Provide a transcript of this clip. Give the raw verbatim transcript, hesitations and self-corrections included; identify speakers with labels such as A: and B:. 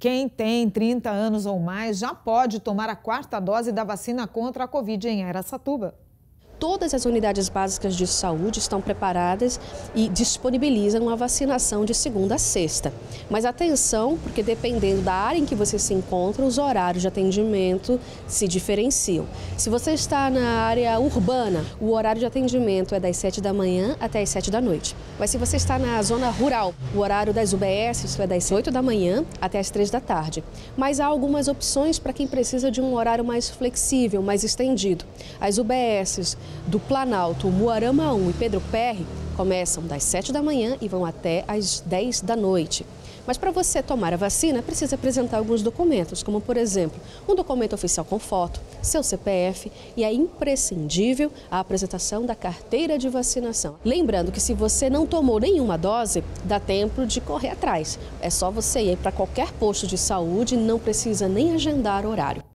A: Quem tem trinta anos ou mais já pode tomar a quarta dose da vacina contra a Covid em Araçatuba.
B: Todas as unidades básicas de saúde estão preparadas e disponibilizam a vacinação de segunda a sexta. Mas atenção, porque dependendo da área em que você se encontra, os horários de atendimento se diferenciam. Se você está na área urbana, o horário de atendimento é das sete da manhã até as sete da noite. Mas se você está na zona rural, o horário das U B S é das oito da manhã até as três da tarde. Mas há algumas opções para quem precisa de um horário mais flexível, mais estendido. As U B S do Planalto, Umuarama um e Pedro Perry começam das sete da manhã e vão até às dez da noite. Mas para você tomar a vacina, precisa apresentar alguns documentos, como, por exemplo, um documento oficial com foto, seu C P F e é imprescindível a apresentação da carteira de vacinação. Lembrando que se você não tomou nenhuma dose, dá tempo de correr atrás. É só você ir para qualquer posto de saúde, não precisa nem agendar horário.